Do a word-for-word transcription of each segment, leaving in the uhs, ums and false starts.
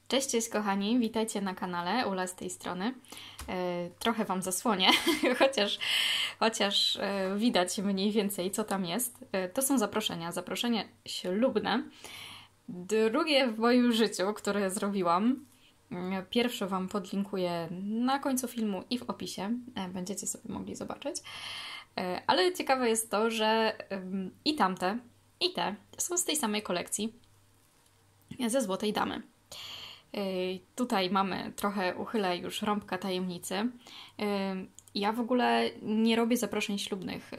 Cześć, cześć kochani, witajcie na kanale, Ula z tej strony. E, trochę Wam zasłonię, chociaż, chociaż e, widać mniej więcej co tam jest. E, to są zaproszenia, zaproszenia ślubne. Drugie w moim życiu, które zrobiłam. E, pierwsze Wam podlinkuję na końcu filmu i w opisie, e, będziecie sobie mogli zobaczyć. E, ale ciekawe jest to, że e, i tamte, i te są z tej samej kolekcji, ze Złotej Damy. Yy, tutaj mamy trochę, uchylę już rąbka tajemnicy. Yy, ja w ogóle nie robię zaproszeń ślubnych. Yy,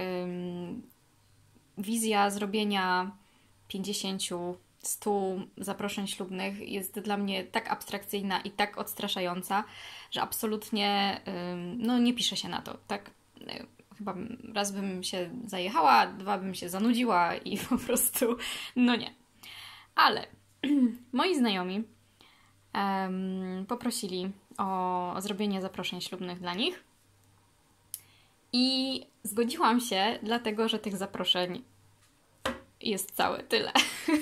wizja zrobienia pięćdziesięciu, stu zaproszeń ślubnych jest dla mnie tak abstrakcyjna i tak odstraszająca, że absolutnie yy, no, nie piszę się na to, tak? Yy, chyba raz bym się zajechała, dwa bym się zanudziła i po prostu no nie. Ale moi znajomi Um, poprosili o, o zrobienie zaproszeń ślubnych dla nich i zgodziłam się, dlatego że tych zaproszeń jest całe tyle.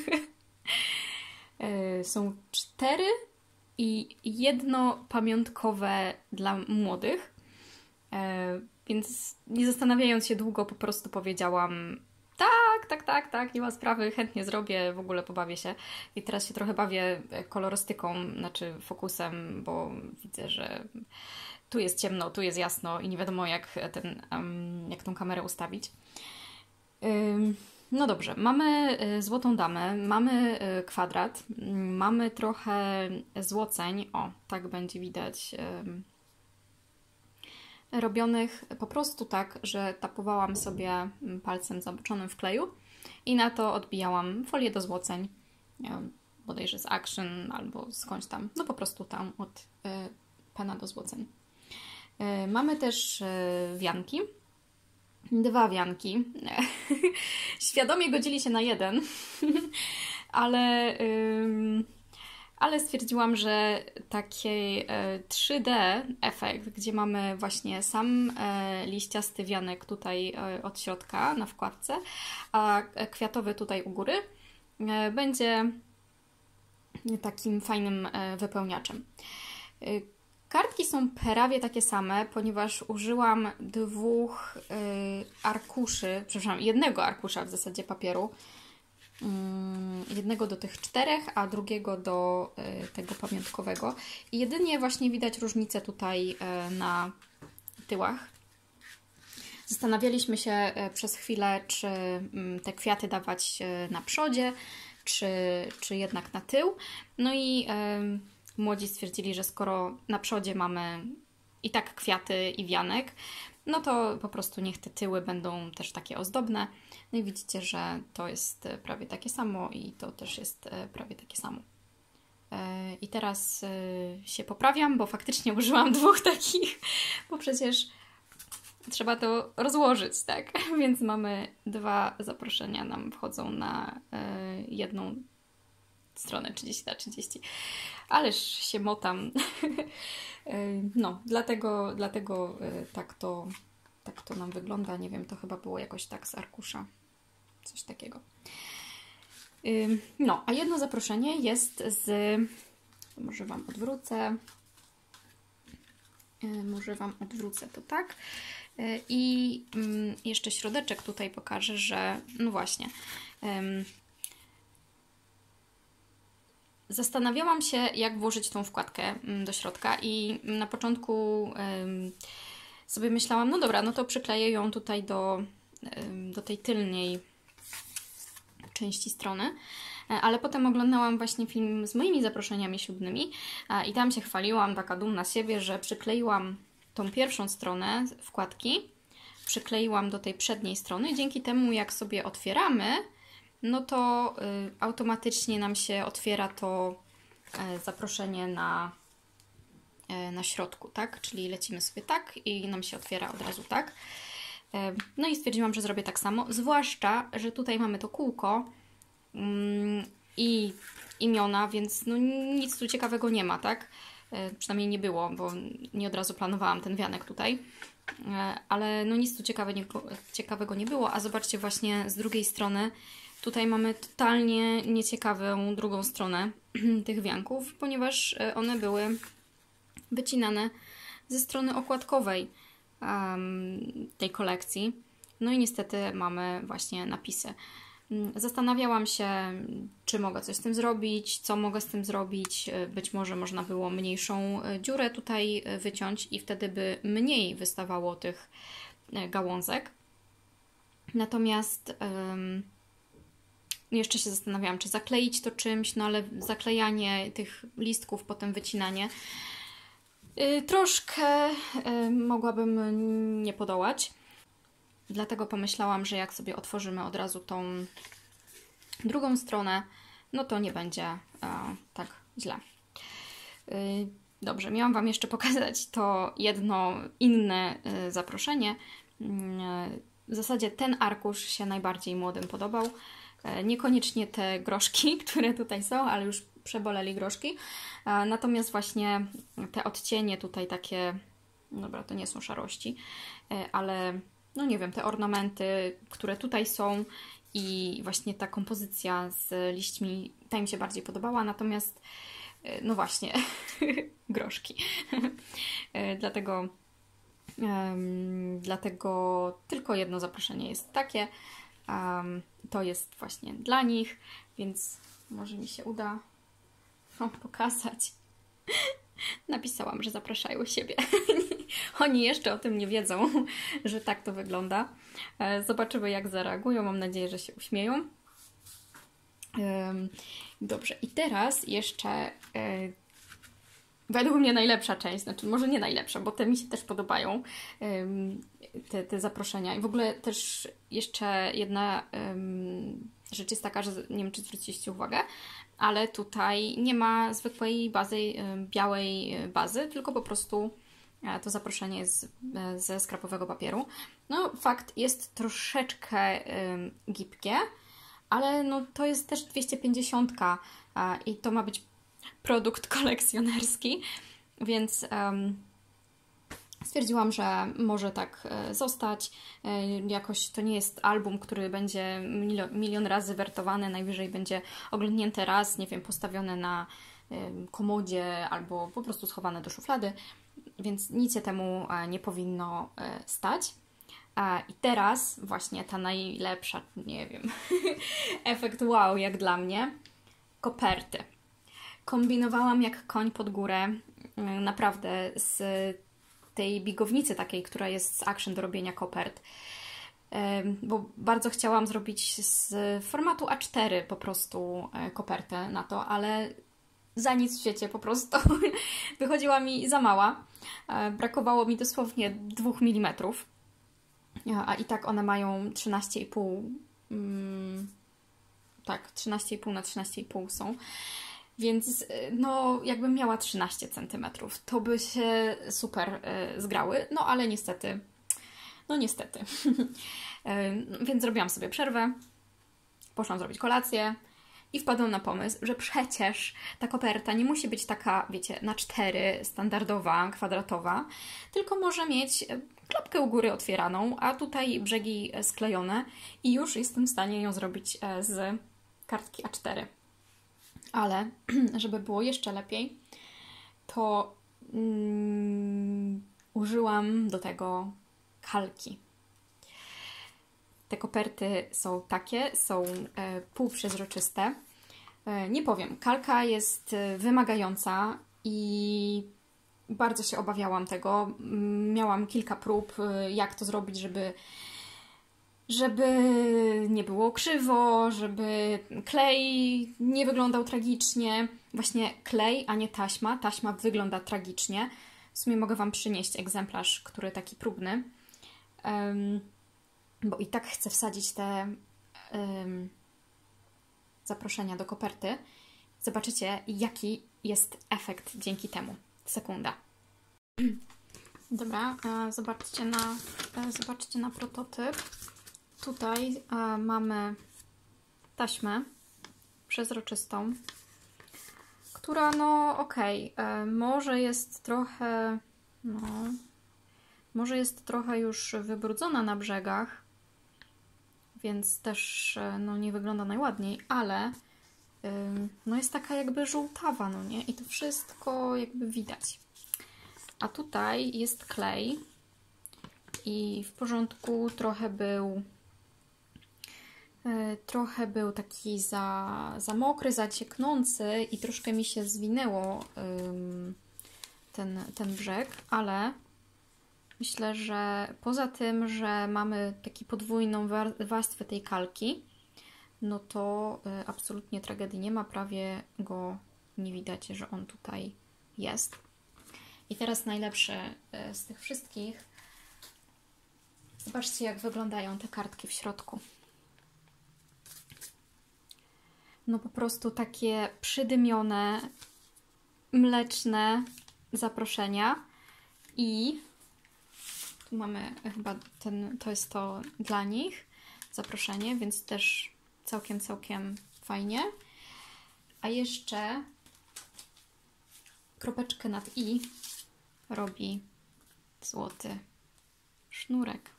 Są cztery i jedno pamiątkowe dla młodych, więc nie zastanawiając się długo po prostu powiedziałam: tak, tak, tak, tak, nie ma sprawy, chętnie zrobię, w ogóle pobawię się. I teraz się trochę bawię kolorystyką, znaczy fokusem, bo widzę, że tu jest ciemno, tu jest jasno i nie wiadomo jak, ten, um, jak tą kamerę ustawić. Ym, no dobrze, mamy Złotą Damę, mamy kwadrat, mamy trochę złoceń, o, tak będzie widać, ym, robionych po prostu tak, że tapowałam sobie palcem zaboczonym w kleju i na to odbijałam folię do złoceń, bodajże z Action albo skądś tam, no po prostu tam od y, pena do złoceń. Y, mamy też y, wianki, dwa wianki. Świadomie godzili się na jeden, ale... Y, Ale stwierdziłam, że taki trzy D efekt, gdzie mamy właśnie sam liściasty wianek tutaj od środka na wkładce, a kwiatowy tutaj u góry, będzie takim fajnym wypełniaczem. Kartki są prawie takie same, ponieważ użyłam dwóch arkuszy, przepraszam, jednego arkusza w zasadzie papieru, jednego do tych czterech, a drugiego do tego pamiątkowego. I jedynie właśnie widać różnicę tutaj na tyłach. Zastanawialiśmy się przez chwilę, czy te kwiaty dawać na przodzie, czy, czy jednak na tył. No i młodzi stwierdzili, że skoro na przodzie mamy i tak kwiaty i wianek, no to po prostu niech te tyły będą też takie ozdobne. No i widzicie, że to jest prawie takie samo i to też jest prawie takie samo. I teraz się poprawiam, bo faktycznie użyłam dwóch takich, bo przecież trzeba to rozłożyć, tak? Więc mamy dwa zaproszenia, nam wchodzą na jedną stronę trzydzieści na trzydzieści. Ależ się motam. No, dlatego, dlatego tak to, tak to nam wygląda. Nie wiem, to chyba było jakoś tak z arkusza. Coś takiego. No, a jedno zaproszenie jest z... Może Wam odwrócę. Może Wam odwrócę to tak. I jeszcze środeczek tutaj pokażę, że... No właśnie. Zastanawiałam się, jak włożyć tą wkładkę do środka i na początku ym, sobie myślałam, no dobra, no to przykleję ją tutaj do, ym, do tej tylnej części strony, ale potem oglądałam właśnie film z moimi zaproszeniami ślubnymi i tam się chwaliłam, taka dumna z siebie, że przykleiłam tą pierwszą stronę wkładki, przykleiłam do tej przedniej strony i dzięki temu, jak sobie otwieramy, no to y, automatycznie nam się otwiera to y, zaproszenie na, y, na środku, tak? Czyli lecimy sobie tak i nam się otwiera od razu tak. Y, no i stwierdziłam, że zrobię tak samo, zwłaszcza, że tutaj mamy to kółko y, i imiona, więc no nic tu ciekawego nie ma, tak? Y, przynajmniej nie było, bo nie od razu planowałam ten wianek tutaj. Y, ale no nic tu ciekawe nie, ciekawego nie było, a zobaczcie właśnie z drugiej strony Tutaj mamy totalnie nieciekawą drugą stronę tych wianków, ponieważ one były wycinane ze strony okładkowej um, tej kolekcji. No i niestety mamy właśnie napisy. Zastanawiałam się, czy mogę coś z tym zrobić, co mogę z tym zrobić. Być może można było mniejszą dziurę tutaj wyciąć i wtedy by mniej wystawało tych gałązek. Natomiast um, jeszcze się zastanawiałam, czy zakleić to czymś, no ale zaklejanie tych listków, potem wycinanie yy, troszkę yy, mogłabym nie podołać. Dlatego pomyślałam, że jak sobie otworzymy od razu tą drugą stronę, no to nie będzie e, tak źle. Yy, dobrze, miałam Wam jeszcze pokazać to jedno inne y, zaproszenie. Yy, w zasadzie ten arkusz się najbardziej młodym podobał. Yy, niekoniecznie te groszki, które tutaj są, ale już przeboleli groszki. Yy, natomiast właśnie te odcienie tutaj takie, dobra, to nie są szarości, yy, ale no nie wiem, te ornamenty, które tutaj są i właśnie ta kompozycja z liśćmi, ta mi się bardziej podobała, natomiast no właśnie, groszki. dlatego, um, dlatego tylko jedno zaproszenie jest takie. Um, to jest właśnie dla nich, więc może mi się uda Wam pokazać. Napisałam, że zapraszają siebie. Oni jeszcze o tym nie wiedzą, że tak to wygląda. Zobaczymy, jak zareagują. Mam nadzieję, że się uśmieją. Dobrze, i teraz jeszcze według mnie najlepsza część, znaczy może nie najlepsza, bo te mi się też podobają, te, te zaproszenia. I w ogóle też jeszcze jedna rzecz jest taka, że nie wiem, czy zwróciliście uwagę, ale tutaj nie ma zwykłej bazy, białej bazy, tylko po prostu to zaproszenie jest ze skrapowego papieru. No fakt, jest troszeczkę gibkie, ale no to jest też dwieście pięćdziesiąt i to ma być produkt kolekcjonerski, więc um, stwierdziłam, że może tak zostać. Jakoś to nie jest album, który będzie milion razy wertowany, najwyżej będzie oglądnięty raz, nie wiem, postawione na komodzie albo po prostu schowane do szuflady, więc nic się temu nie powinno stać. I teraz właśnie ta najlepsza, nie wiem, efekt wow jak dla mnie, koperty. Kombinowałam jak koń pod górę, naprawdę z tej bigownicy takiej, która jest z Action do robienia kopert, bo bardzo chciałam zrobić z formatu A cztery po prostu kopertę na to, ale za nic w świecie po prostu wychodziła mi za mała. Brakowało mi dosłownie dwóch milimetrów, a i tak one mają trzynaście i pół, mm, tak, trzynaście i pół na trzynaście i pół są. Więc no jakbym miała trzynaście centymetrów, to by się super y, zgrały, no ale niestety, no niestety. y, więc zrobiłam sobie przerwę, poszłam zrobić kolację i wpadłam na pomysł, że przecież ta koperta nie musi być taka, wiecie, na cztery, standardowa, kwadratowa, tylko może mieć klapkę u góry otwieraną, a tutaj brzegi sklejone i już jestem w stanie ją zrobić z kartki A cztery. Ale żeby było jeszcze lepiej, to mm, użyłam do tego kalki. Te koperty są takie, są e, półprzezroczyste. E, nie powiem, kalka jest wymagająca i bardzo się obawiałam tego. Miałam kilka prób, jak to zrobić, żeby żeby nie było krzywo, żeby klej nie wyglądał tragicznie. Właśnie klej, a nie taśma. Taśma wygląda tragicznie. W sumie mogę Wam przynieść egzemplarz, który taki próbny. Um, bo i tak chcę wsadzić te um, zaproszenia do koperty. Zobaczycie, jaki jest efekt dzięki temu. Sekunda. Dobra, zobaczcie na, zobaczcie na prototyp. Tutaj e, mamy taśmę przezroczystą, która no okej, okay, może jest trochę, no, może jest trochę już wybrudzona na brzegach, więc też no, nie wygląda najładniej, ale no jest taka jakby żółtawa, no nie? I to wszystko jakby widać. A tutaj jest klej i w porządku trochę był trochę był taki za, za mokry, zacieknący i troszkę mi się zwinęło ten, ten brzeg, ale myślę, że poza tym, że mamy taką podwójną warstwę tej kalki, no to absolutnie tragedii nie ma, prawie go nie widać, że on tutaj jest. I teraz najlepsze z tych wszystkich. Zobaczcie, jak wyglądają te kartki w środku. No po prostu takie przydymione, mleczne zaproszenia. I tu mamy chyba ten, to jest to dla nich zaproszenie, więc też całkiem, całkiem fajnie. A jeszcze kropeczkę nad i robi złoty sznurek.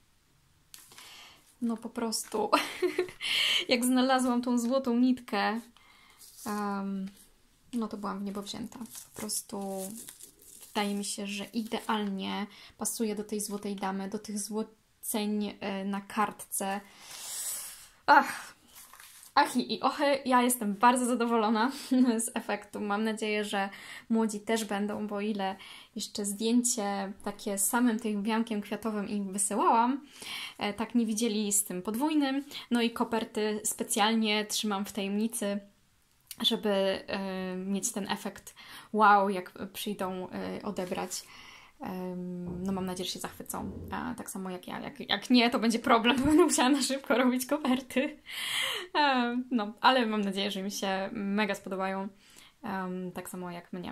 No po prostu, jak znalazłam tą złotą nitkę, um, no to byłam w niebo wzięta. Po prostu wydaje mi się, że idealnie pasuje do tej złotej damy, do tych złoceń na kartce. Ach! Ach i ochy, ja jestem bardzo zadowolona z efektu. Mam nadzieję, że młodzi też będą, bo ile jeszcze zdjęcie takie z samym tym wiankiem kwiatowym im wysyłałam, tak nie widzieli z tym podwójnym. No i koperty specjalnie trzymam w tajemnicy, żeby y, mieć ten efekt wow, jak przyjdą y, odebrać. No mam nadzieję, że się zachwycą, a tak samo jak ja. Jak, jak nie, to będzie problem, bo będę musiała na szybko robić koperty. No, ale mam nadzieję, że mi się mega spodobają, um, tak samo jak mnie.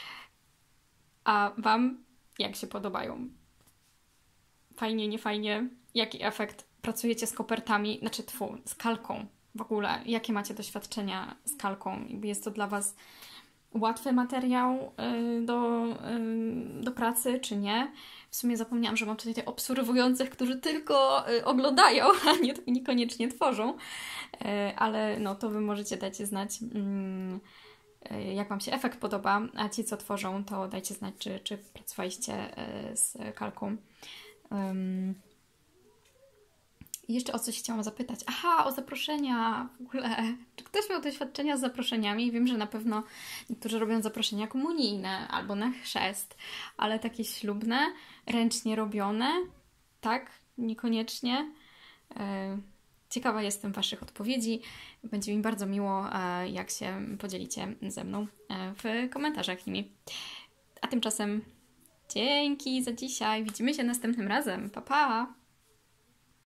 A Wam jak się podobają? Fajnie, nie fajnie? Jaki efekt? Pracujecie z kopertami, znaczy tfu, z kalką w ogóle? Jakie macie doświadczenia z kalką? Jest to dla Was łatwy materiał do, do pracy, czy nie? W sumie zapomniałam, że mam tutaj tych obserwujących, którzy tylko oglądają, a nie, niekoniecznie tworzą. Ale no to Wy możecie dać znać, jak Wam się efekt podoba, a ci, co tworzą, to dajcie znać, czy, czy pracowaliście z kalką. I jeszcze o coś chciałam zapytać. Aha, o zaproszenia w ogóle. Czy ktoś miał doświadczenia z zaproszeniami? Wiem, że na pewno niektórzy robią zaproszenia komunijne albo na chrzest, ale takie ślubne, ręcznie robione, tak? Niekoniecznie. Ciekawa jestem Waszych odpowiedzi. Będzie mi bardzo miło, jak się podzielicie ze mną w komentarzach nimi. A tymczasem dzięki za dzisiaj. Widzimy się następnym razem. Pa, pa!